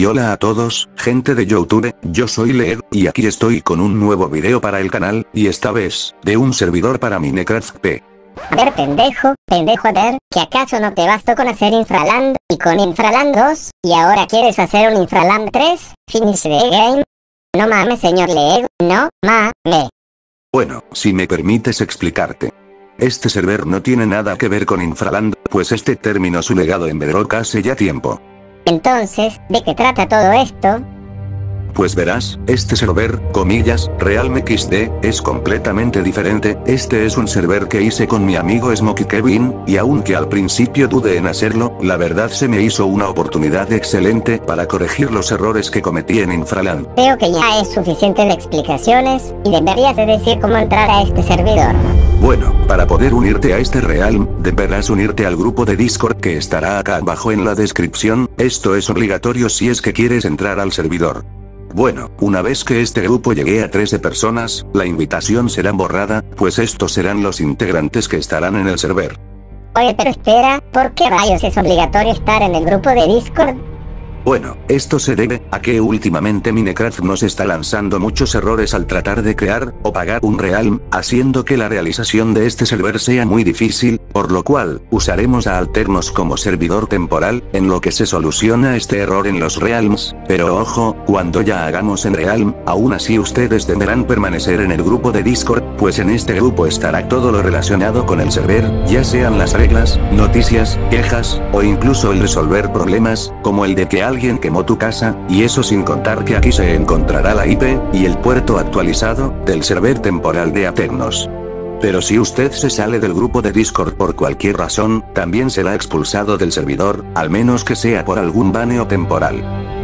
Y hola a todos, gente de YouTube, yo soy Leeg, y aquí estoy con un nuevo video para el canal, y esta vez, de un servidor para Minecraft P. A ver pendejo, a ver, ¿que acaso no te bastó con hacer Infraland, y con Infraland 2, y ahora quieres hacer un Infraland 3? Finish the game. No mames señor Leeg, no mames. Bueno, si me permites explicarte. Este server no tiene nada que ver con Infraland, pues este terminó su legado en Bedrock hace ya tiempo. Entonces, ¿de qué trata todo esto? Pues verás, este server, comillas, Realm XD, es completamente diferente. Este es un server que hice con mi amigo Smokey Kevin, y aunque al principio dudé en hacerlo, la verdad se me hizo una oportunidad excelente para corregir los errores que cometí en Infraland. Creo que ya es suficiente de explicaciones, y deberías de decir cómo entrar a este servidor. Bueno, para poder unirte a este Realm, deberás unirte al grupo de Discord que estará acá abajo en la descripción. Esto es obligatorio si es que quieres entrar al servidor. Bueno, una vez que este grupo llegue a 13 personas, la invitación será borrada, pues estos serán los integrantes que estarán en el server. Oye, pero espera, ¿por qué rayos es obligatorio estar en el grupo de Discord? Bueno, esto se debe a que últimamente Minecraft nos está lanzando muchos errores al tratar de crear o pagar un Realm, haciendo que la realización de este server sea muy difícil, por lo cual, usaremos a Alternos como servidor temporal, en lo que se soluciona este error en los Realms, pero ojo, cuando ya hagamos en Realm, aún así ustedes deberán permanecer en el grupo de Discord, pues en este grupo estará todo lo relacionado con el server, ya sean las reglas, noticias, quejas, o incluso el resolver problemas, como el de que alguien quemó tu casa, y eso sin contar que aquí se encontrará la IP, y el puerto actualizado, del server temporal de Aternos. Pero si usted se sale del grupo de Discord por cualquier razón, también será expulsado del servidor, al menos que sea por algún baneo temporal.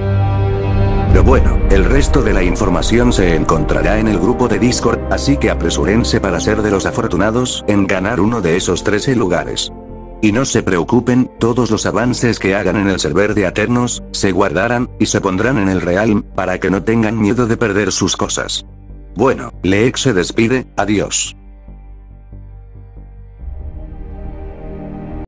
Pero bueno, el resto de la información se encontrará en el grupo de Discord, así que apresúrense para ser de los afortunados en ganar uno de esos 13 lugares. Y no se preocupen, todos los avances que hagan en el server de Aternos, se guardarán, y se pondrán en el Realm, para que no tengan miedo de perder sus cosas. Bueno, Leeg se despide, adiós.